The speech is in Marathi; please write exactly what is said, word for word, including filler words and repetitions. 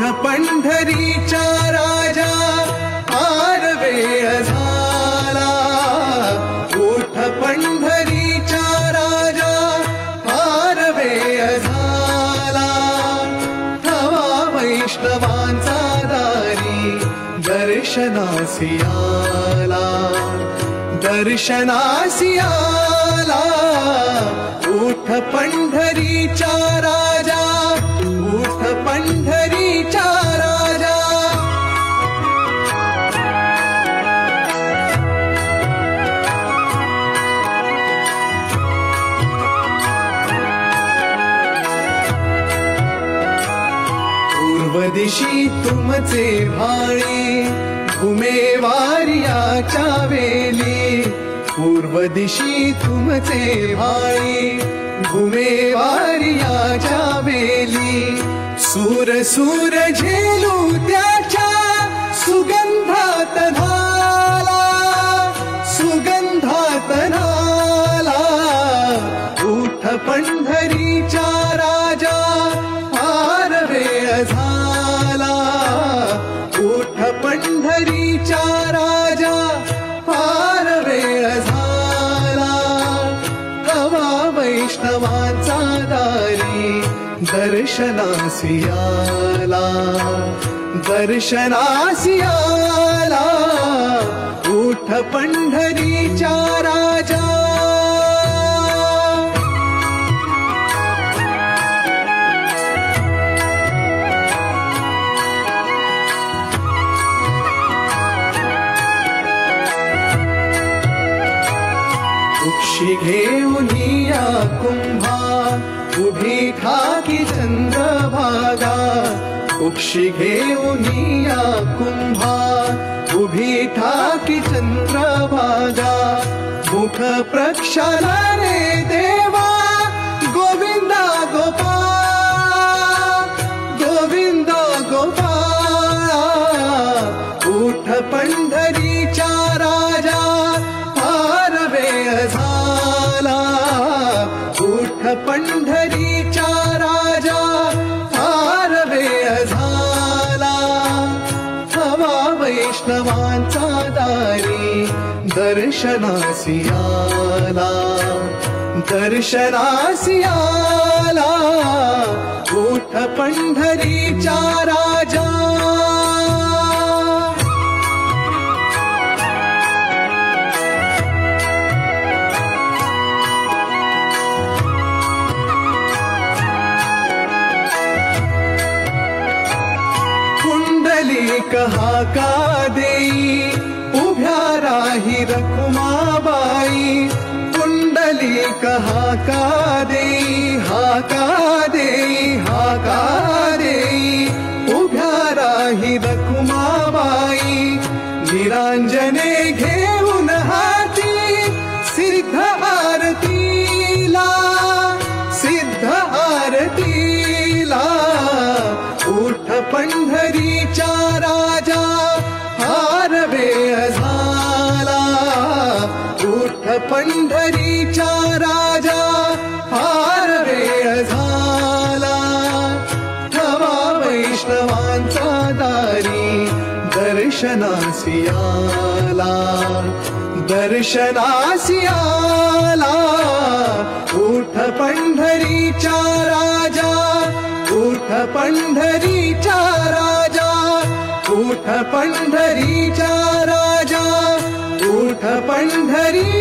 पंढरीचा राजा फार वेळ झाला, उठ पंढरीचा राजा फार वेळ झाला. थवा वैष्णवांचा दारी दर्शनासी आला, दर्शनासी आला. उठ पंढरीचा राजा, उठ पंढरीचा राजा. पूर्व दिशी तुमचे भाळे घुमे वारियाच्या वेली, पूर्व दिशी तुमचे भाळे घुमे वारियाच्या वेली. सूर सूर झेलू त्याच्या सुगंधात झाला, सुगंधात झाला. उठ पंढरीचा राजा फार वेळ झाला, उठ पंढरीचा राजा फार वेळ झाला. कवा वैष्णवांचा दारी दर्शनासी आला, दर्शनासी आला. उठ पंढरीचा राजा. उक्षी घेऊन या कुंभा उभी ठाकी चंद्रभागा, उक्षी घेऊन या कुंभा उभी ठाकी चंद्रभागा. मुख प्रक्षालने देवा गोविंदा गोपाळ, गोविंदा गोपाळ. उठ पंढरीचा राजा फार वेळ झाला, उठ पंढरीचा राजा फार वेळ झाला. हवा वैष्णवांचा दारी दर्शनासी आला, दर्शनासी आला. उठ पंढरीचा राजा. पुंडलिक हाका देई उभ्या राही रखुमाबाई, पुंडलिक हाका देई, हाका देई, हाका देई उभ्या राही रखुमाबाई. निरांजने घेऊन हाती सिद्ध आरतीला, सिद्ध आरतीला. उठ पंढरीचा राजा फार वेळ झाला, उठ पंढरीचा राजा फार वेळ झाला. थवा वैष्णवांचा दारी दर्शनासी आला, दर्शनासी आला. उठ पंढरीचा राजा, उठ पंढरीचा राजा, उठ पंढरीचा राजा, उठ पंढरी